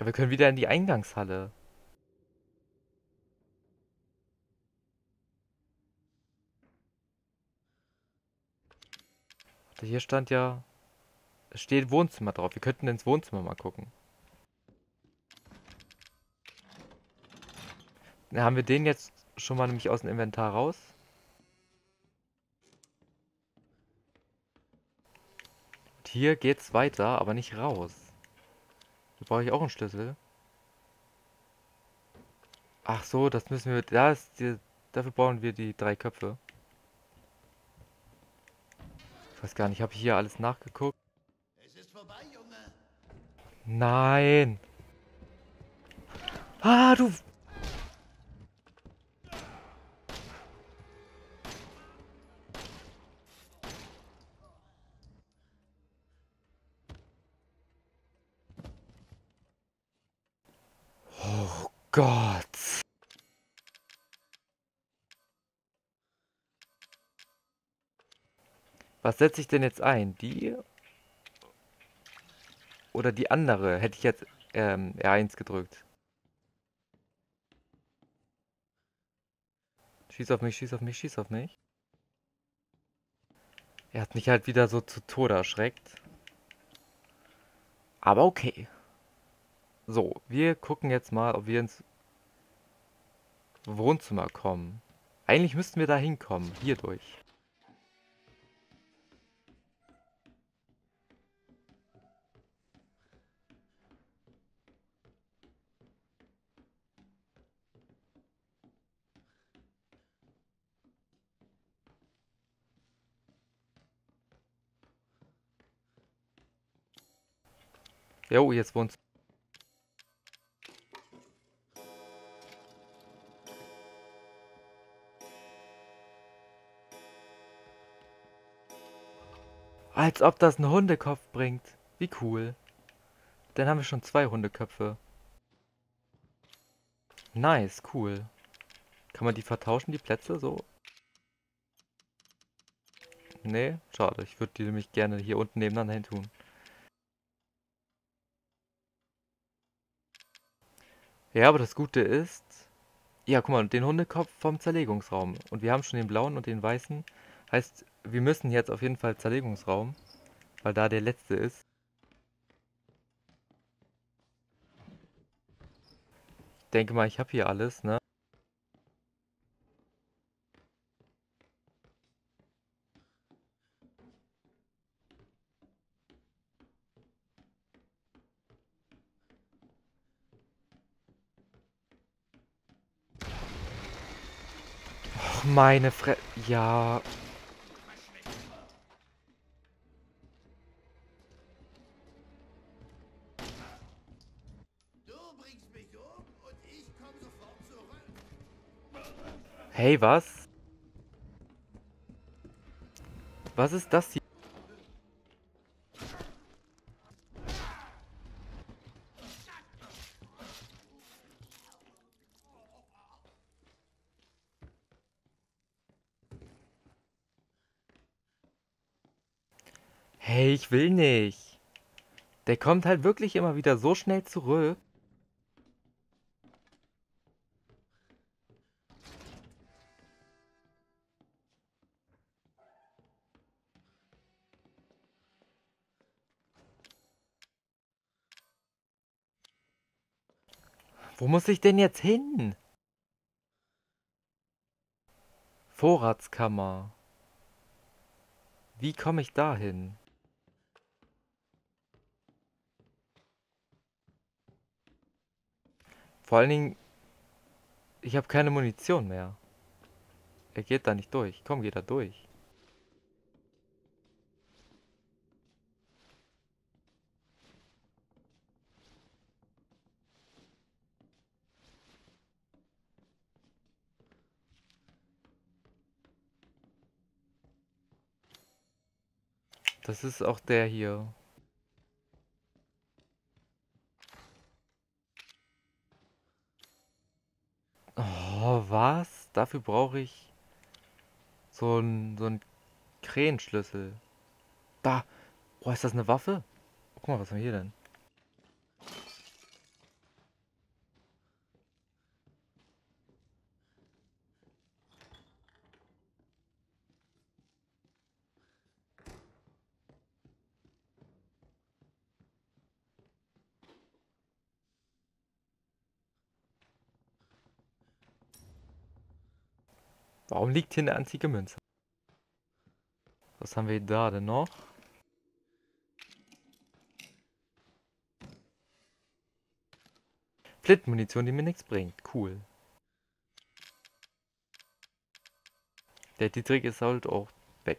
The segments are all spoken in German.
Ja, wir können wieder in die Eingangshalle. Hier stand ja, es steht Wohnzimmer drauf. Wir könnten ins Wohnzimmer mal gucken. Dann haben wir den jetzt schon mal nämlich aus dem Inventar raus. Und hier geht's weiter, aber nicht raus. Hier brauche ich auch einen Schlüssel. Ach so, das müssen wir, dafür brauchen wir die 3 Köpfe. Ich weiß gar nicht, habe ich hier alles nachgeguckt? Es ist vorbei, Junge. Nein! Ah, du... Oh Gott! Was setze ich denn jetzt ein? Die oder die andere? Hätte ich jetzt R1 gedrückt. Schieß auf mich, schieß auf mich, schieß auf mich. Er hat mich halt wieder so zu Tode erschreckt. Aber okay. So, wir gucken jetzt mal, ob wir ins Wohnzimmer kommen. Eigentlich müssten wir da hinkommen, hier durch. Jo, jetzt Wohnzimmer. Als ob das einen Hundekopf bringt. Wie cool. Dann haben wir schon 2 Hundeköpfe. Nice, cool. Kann man die vertauschen, die Plätze, so? Nee, schade. Ich würde die nämlich gerne hier unten nebeneinander hin tun. Ja, aber das Gute ist... Ja, guck mal, den Hundekopf vom Zerlegungsraum. Und wir haben schon den blauen und den weißen. Heißt, wir müssen jetzt auf jeden Fall Zerlegungsraum, weil da der letzte ist. Ich denke mal, ich habe hier alles, ne? Och, meine Fre... Ja... Du bringst mich um und ich komme sofort zurück. Hey, was? Was ist das hier? Hey, ich will nicht. Der kommt halt wirklich immer wieder so schnell zurück. Wo muss ich denn jetzt hin? Vorratskammer. Wie komme ich da hin? Vor allen Dingen, ich habe keine Munition mehr. Er geht da nicht durch. Komm, geht da durch. Das ist auch der hier. Oh, was? Dafür brauche ich so einen Krähenschlüssel. Da. Oh, ist das eine Waffe? Oh, guck mal, was haben wir hier denn? Warum liegt hier eine antike Münze? Was haben wir da denn noch? Flintmunition, die mir nichts bringt. Cool. Der Dietrich ist halt auch weg.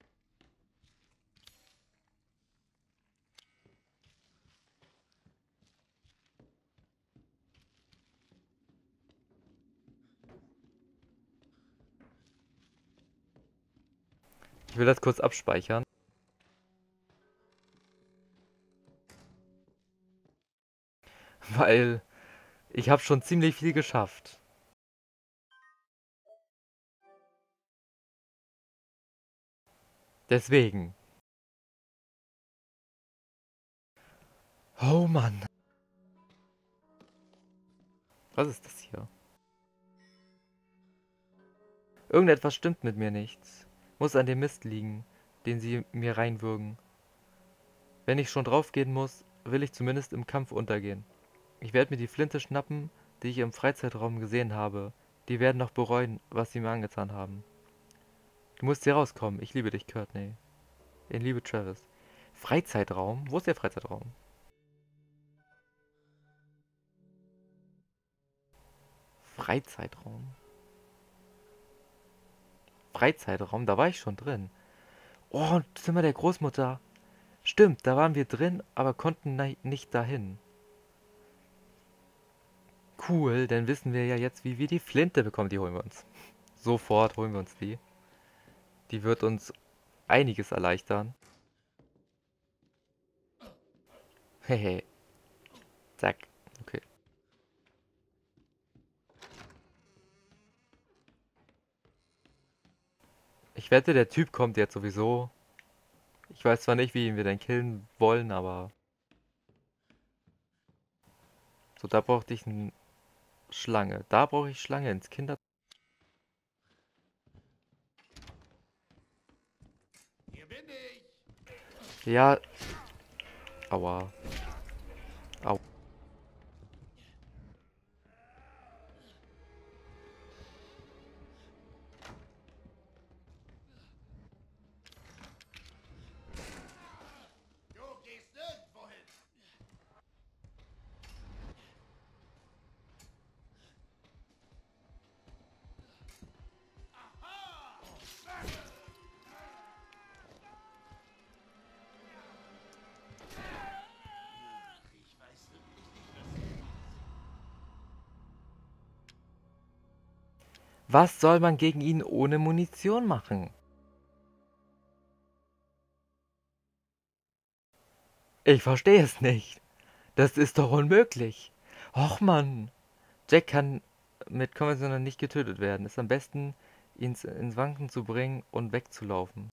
Ich will das kurz abspeichern. Weil ich habe schon ziemlich viel geschafft. Deswegen. Oh Mann. Was ist das hier? Irgendetwas stimmt mit mir nicht. Muss an dem Mist liegen, den sie mir reinwürgen. Wenn ich schon draufgehen muss, will ich zumindest im Kampf untergehen. Ich werde mir die Flinte schnappen, die ich im Freizeitraum gesehen habe. Die werden noch bereuen, was sie mir angetan haben. Du musst hier rauskommen. Ich liebe dich, Courtney. Ich liebe Travis. Freizeitraum? Wo ist der Freizeitraum? Freizeitraum. Freizeitraum, da war ich schon drin. Oh, und Zimmer der Großmutter. Stimmt, da waren wir drin, aber konnten nicht dahin. Cool, dann wissen wir ja jetzt, wie wir die Flinte bekommen. Die holen wir uns. Sofort holen wir uns die. Die wird uns einiges erleichtern. Hehe. Zack. Okay. Ich wette, der Typ kommt jetzt sowieso. Ich weiß zwar nicht, wie ihn wir denn killen wollen, aber... So, da brauchte ich eine Schlange. Da brauche ich Schlange ins Kinder... Hier bin ich. Ja. Aua. Au. Du gehst nirgendwo hin. Ich weiß wirklich nicht, Was soll man gegen ihn ohne Munition machen? Ich verstehe es nicht. Das ist doch unmöglich. Och Mann. Jack kann mit konventionell nicht getötet werden. Ist am besten, ihn ins Wanken zu bringen und wegzulaufen.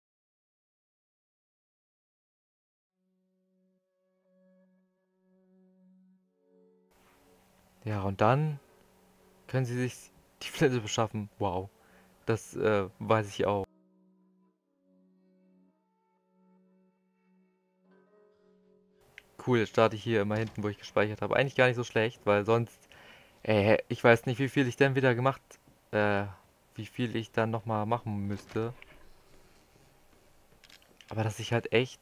Ja, und dann können sie sich die Flinte beschaffen. Wow. Das weiß ich auch. Cool, jetzt starte ich hier immer hinten, wo ich gespeichert habe. Eigentlich gar nicht so schlecht, weil sonst... ich weiß nicht, wie viel ich denn wieder gemacht... wie viel ich dann nochmal machen müsste. Aber dass ich halt echt...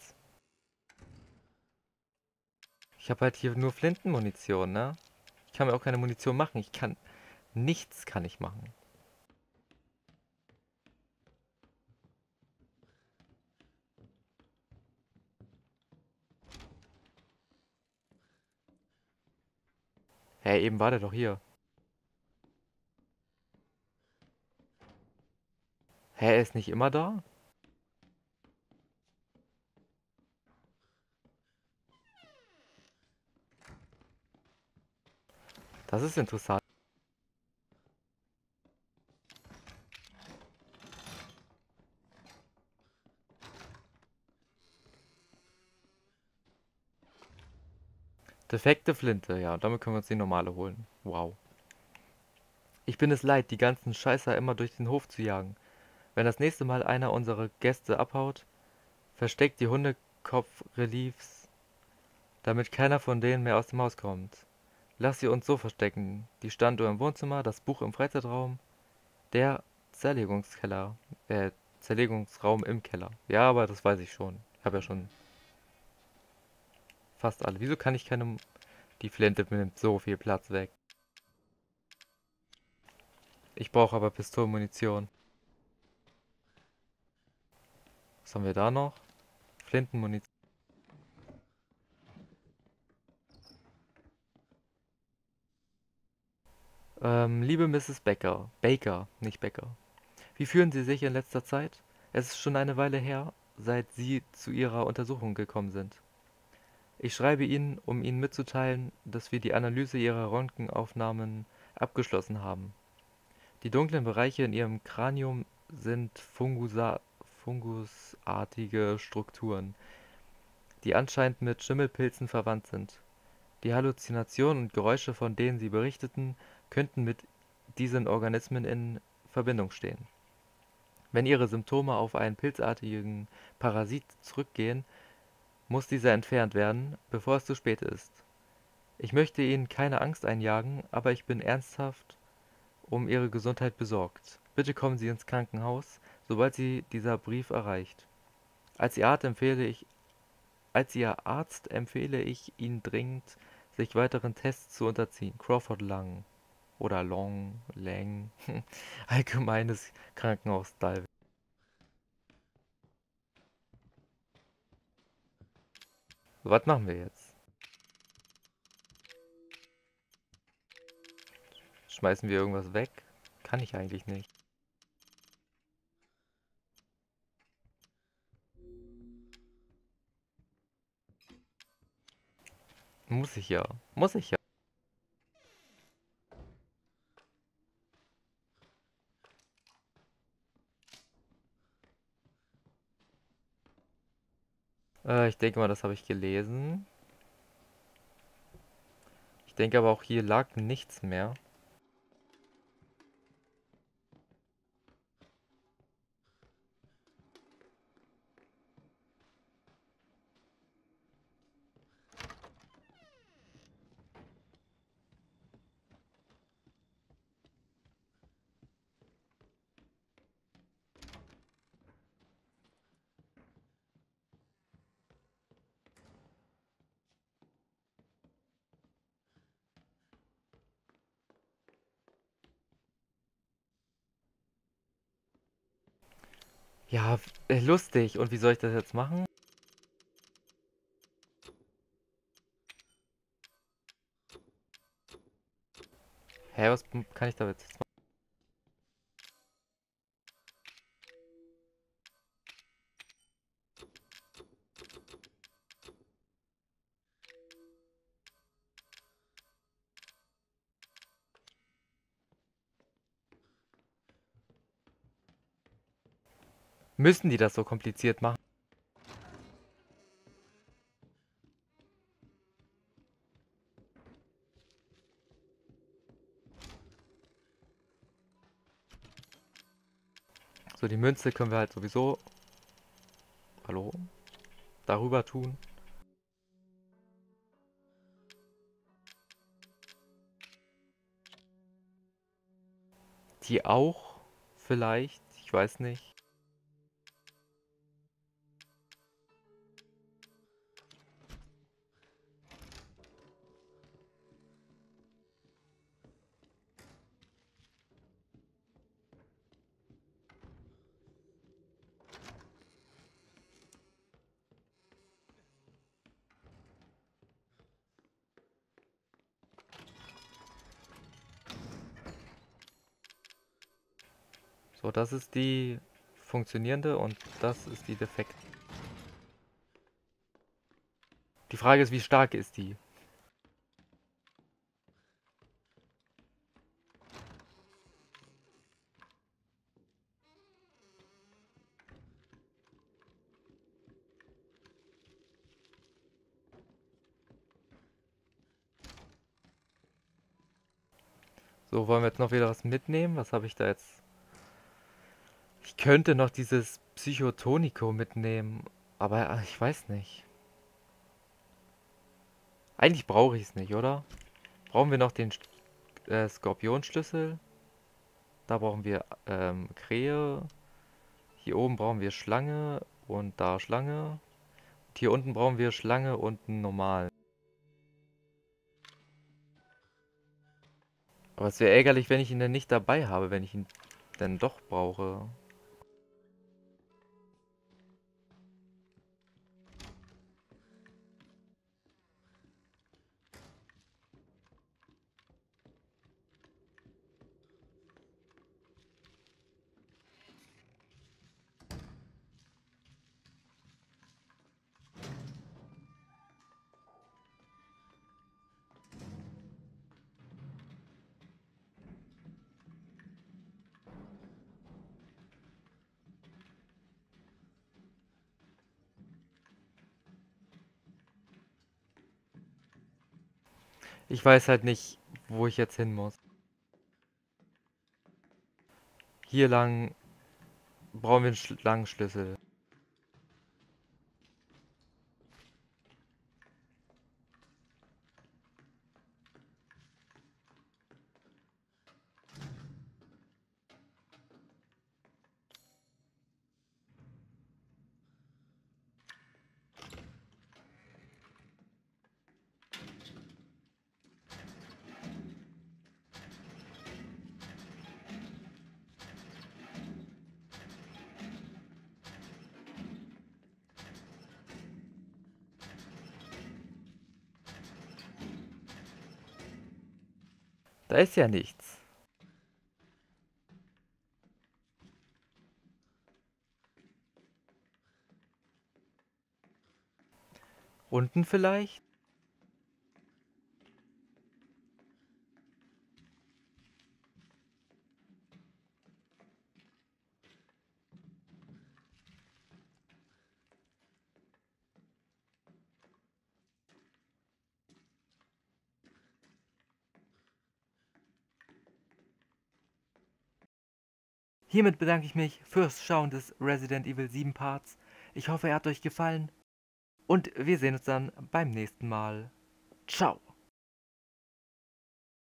Ich habe halt hier nur Flintenmunition, ne? Ich kann mir auch keine Munition machen. Ich kann... Nichts kann ich machen. Hä, eben war der doch hier. Hä, er ist nicht immer da? Das ist interessant. Defekte Flinte, ja, damit können wir uns die normale holen. Wow. Ich bin es leid, die ganzen Scheißer immer durch den Hof zu jagen. Wenn das nächste Mal einer unserer Gäste abhaut, versteckt die Hundekopf-Reliefs, damit keiner von denen mehr aus dem Haus kommt. Lass sie uns so verstecken. Die Standuhr im Wohnzimmer, das Buch im Freizeitraum, der Zerlegungskeller. Äh, Zerlegungsraum im Keller. Ja, aber das weiß ich schon. Ich habe ja schon fast alle. Wieso kann ich keine... Die Flinte nimmt so viel Platz weg. Ich brauche aber Pistolenmunition. Was haben wir da noch? Flintenmunition. Liebe Mrs. Baker, nicht Becker. Wie fühlen Sie sich in letzter Zeit? Es ist schon eine Weile her, seit Sie zu Ihrer Untersuchung gekommen sind. Ich schreibe Ihnen, um Ihnen mitzuteilen, dass wir die Analyse Ihrer Röntgenaufnahmen abgeschlossen haben. Die dunklen Bereiche in Ihrem Kranium sind fungusartige Strukturen, die anscheinend mit Schimmelpilzen verwandt sind. Die Halluzinationen und Geräusche, von denen Sie berichteten, könnten mit diesen Organismen in Verbindung stehen. Wenn Ihre Symptome auf einen pilzartigen Parasit zurückgehen, muss dieser entfernt werden, bevor es zu spät ist. Ich möchte Ihnen keine Angst einjagen, aber ich bin ernsthaft um Ihre Gesundheit besorgt. Bitte kommen Sie ins Krankenhaus, sobald Sie dieser Brief erreicht. Als Ihr Arzt empfehle ich, Ihnen dringend, sich weiteren Tests zu unterziehen. Crawford Lang oder Lang, Allgemeines Krankenhaus Dalvik. So, was machen wir jetzt? Schmeißen wir irgendwas weg? Kann ich eigentlich nicht. Muss ich ja. Muss ich ja. Ich denke mal, das habe ich gelesen. Ich denke aber auch hier lag nichts mehr. Ja, lustig. Und wie soll ich das jetzt machen? Hä, was kann ich da jetzt machen? Müssen die das so kompliziert machen? So, die Münze können wir halt sowieso... Hallo? Darüber tun. Die auch? Vielleicht? Ich weiß nicht. So, das ist die funktionierende und das ist die defekt. Die Frage ist, wie stark ist die? So, wollen wir jetzt noch wieder was mitnehmen? Was habe ich da jetzt? Ich könnte noch dieses Psychotonico mitnehmen, aber ich weiß nicht. Eigentlich brauche ich es nicht, oder? Brauchen wir noch den Skorpionschlüssel? Da brauchen wir Krähe. Hier oben brauchen wir Schlange und da Schlange. Und hier unten brauchen wir Schlange und einen normalen. Aber es wäre ärgerlich, wenn ich ihn dann nicht dabei habe, wenn ich ihn dann doch brauche. Ich weiß halt nicht, wo ich jetzt hin muss. Hier lang brauchen wir einen Schlangenschlüssel. Da ist ja nichts. Unten vielleicht? Hiermit bedanke ich mich fürs Schauen des Resident Evil 7 Parts. Ich hoffe, er hat euch gefallen. Und wir sehen uns dann beim nächsten Mal. Ciao.